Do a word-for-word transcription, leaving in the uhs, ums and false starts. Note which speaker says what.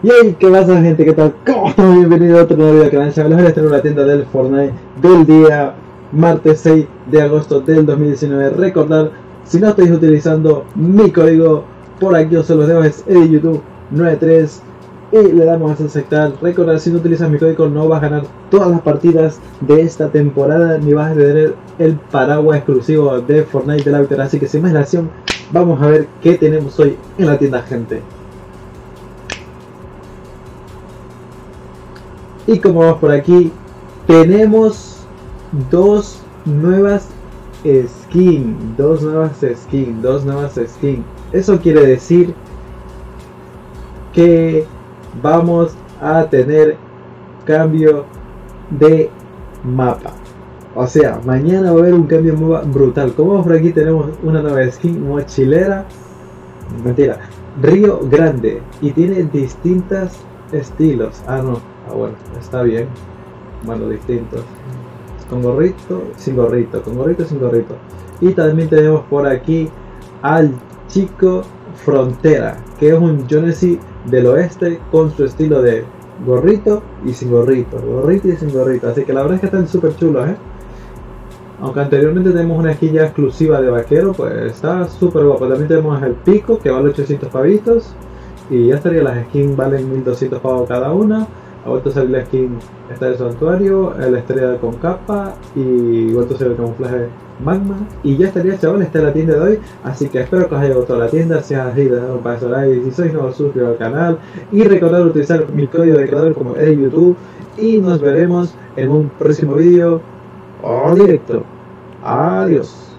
Speaker 1: Y hey, ¿qué pasa, gente? ¿Qué tal? ¿Cómo estamos? Bienvenidos a otro nuevo video del canal. Chavales, voy a estar en la tienda del Fortnite del día martes seis de agosto del dos mil diecinueve. Recordar, si no estáis utilizando mi código, por aquí os los dejo, es EddieYouTube noventa y tres y le damos a aceptar. Recordar, si no utilizas mi código no vas a ganar todas las partidas de esta temporada, ni vas a tener el paraguas exclusivo de Fortnite de la victoria. Así que sin más dilación, vamos a ver qué tenemos hoy en la tienda, gente. Y como vamos por aquí, tenemos dos nuevas skins, dos nuevas skins, dos nuevas skins. Eso quiere decir que vamos a tener cambio de mapa. O sea, mañana va a haber un cambio muy brutal. Como vamos por aquí, tenemos una nueva skin mochilera, mentira, Río Grande, y tiene distintos estilos. Ah, no. Ah, bueno, está bien. Bueno, distintos. Con gorrito, sin gorrito, con gorrito, sin gorrito. Y también tenemos por aquí al chico Frontera, que es un Jonesy del oeste con su estilo de gorrito y sin gorrito, gorrito y sin gorrito. Así que la verdad es que están súper chulos, ¿eh? Aunque anteriormente tenemos una skin ya exclusiva de vaquero, pues está súper guapo. También tenemos el pico, que vale ochocientos pavitos. Y ya estaría, las skins valen mil doscientos pavos cada una. Ha vuelto a salir la skin esta del santuario, la estrella con capa y vuelto a salir el camuflaje magma. Y ya estaría, chavales, esta es la tienda de hoy. Así que espero que os haya gustado la tienda. Si es así, dejad un paso like. Si sois nuevos, suscribiros al canal. Y recordad utilizar mi código de creador como EddieYouTube. Y nos veremos en un próximo vídeo o directo. Adiós.